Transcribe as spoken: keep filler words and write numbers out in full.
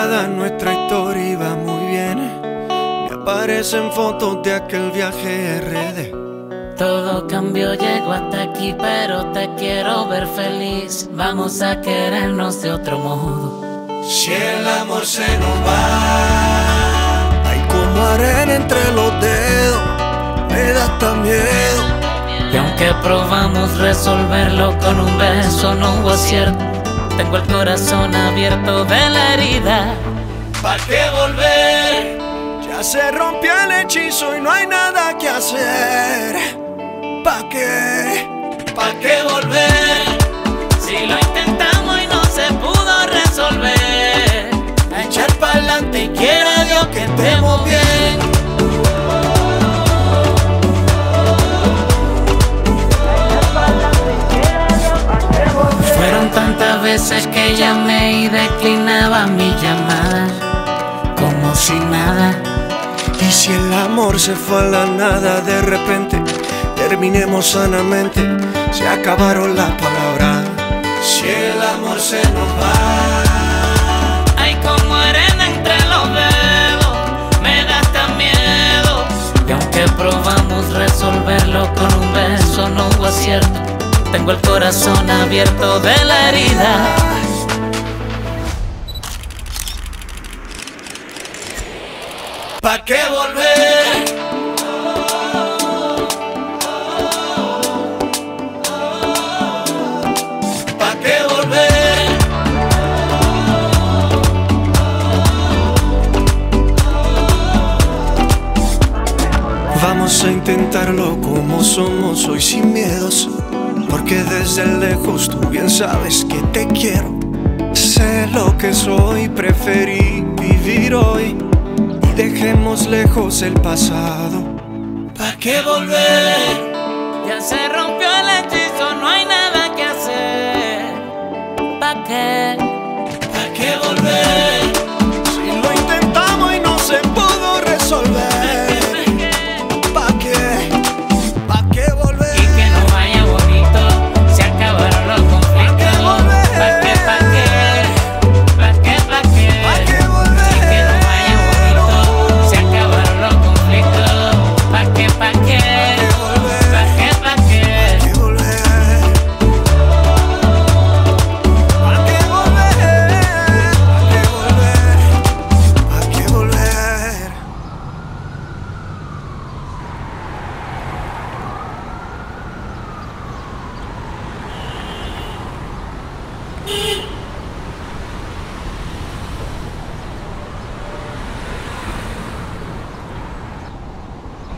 nada, nuestra historia iba muy bien. Me aparecen fotos de aquel viaje R D. Todo cambió, llego hasta aquí, pero te quiero ver feliz. Vamos a querernos de otro modo. Si el amor se nos va, hay como arena entre los dedos, me da hasta miedo. Y aunque probamos resolverlo con un beso, no hubo acierto. Tengo el corazón abierto de la herida. ¿Pa' qué volver? Ya se rompió el hechizo y no hay nada que hacer. ¿Pa' qué? ¿Pa' qué volver? Si lo intentamos y no se pudo resolver, A echar pa'lante y quiera Dios que estemos bien. fueron tantas veces que llamé y declinaba mi llamada, como si nada. Y si el amor se fue a la nada, de repente terminemos sanamente, se acabaron las palabras. Si el amor se nos va, hay como arena entre los dedos, me da hasta miedo. Y aunque probamos resolverlo con un beso, no hubo acierto. Tengo el corazón abierto de la herida. ¿pa' qué volver? ¿Pa' qué volver? Vamos a intentarlo como somos hoy, sin miedos. Porque desde lejos tú bien sabes que te quiero. Sé lo que soy, preferí vivir hoy. Y dejemos lejos el pasado. ¿Pa' qué volver? Ya se rompió el hechizo, no hay nada que hacer. ¿Pa' qué? ¿Pa' qué volver? Si lo intentamos y no se pudo resolver. ¿Pa' qué? ¿Pa' qué volver? Y que no vaya bonito, se acabaron los conflictos. ¿Pa' qué, pa' qué? ¿Pa' qué, pa' qué? ¿Pa' qué volver? Y que no vaya bonito, se acabaron los conflictos. ¿Pa' qué, pa' qué? ¿Pa' qué, pa' qué? ¿Pa' qué volver? ¿Pa' qué volver? ¿Pa' qué volver? ¿Pa' qué volver?